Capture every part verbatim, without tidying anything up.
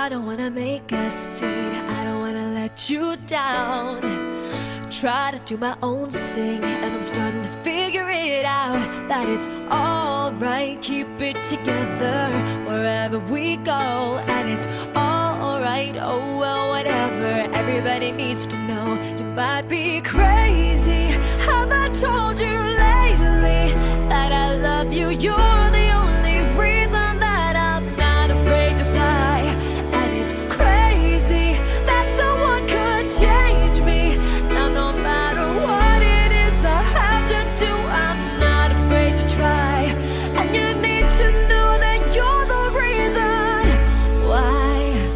I don't wanna make a scene, I don't wanna let you down. Try to do my own thing, and I'm starting to figure it out that it's alright, keep it together wherever we go. And it's alright, oh well, whatever. Everybody needs to know you might be crazy. Have I told you lately that I love you? You're the only reason that I'm not afraid to fly. And it's crazy that someone could change me. Now no matter what it is I have to do, I'm not afraid to try. And you need to know that you're the reason why.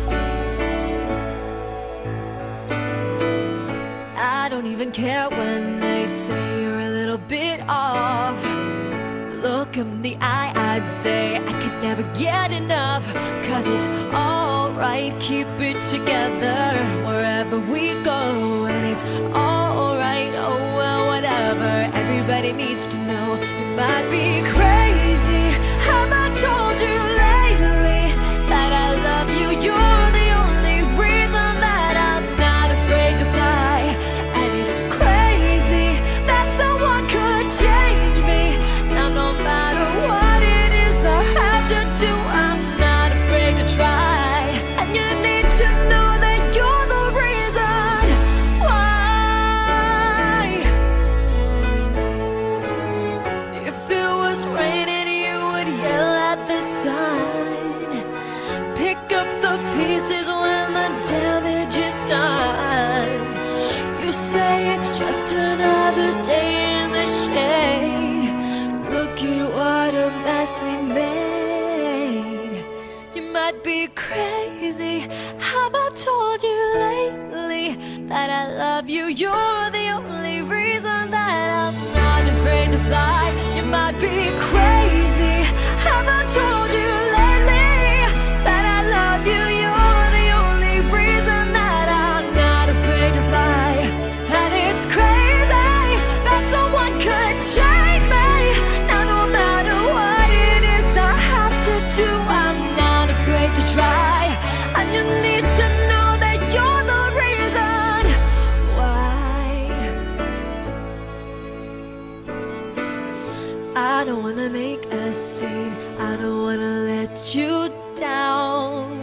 I don't even care when they say you're a little bit off. Look 'em in the eye, I'd say I could never get enough. Cause it's alright, keep it together wherever we go. And it's alright, oh well, whatever. Everybody needs to know you might be crazy. Have I told you lately that I love you? You're the only reason that I'm not afraid to fly. And it's crazy that someone could change me. Now no matter what it is I have to do, I'm not afraid to try. And you need to know that you're the reason why. If it was raining, you would yell at the sun. Pick up the pieces when the damage is done. You say it's just another day in the shade. Look at what a mess we made. You might be crazy. Have I told you lately that I love you? You're the only reason that I'm not afraid to fly. You might be crazy. Have I told you lately that I love you? You're the only reason that I'm not afraid to fly. And it's crazy that someone could change me. Now no matter what it is I have to do, I'm not afraid to try. And you need to know that you're the reason why. I don't wanna make a scene, I don't wanna let you down.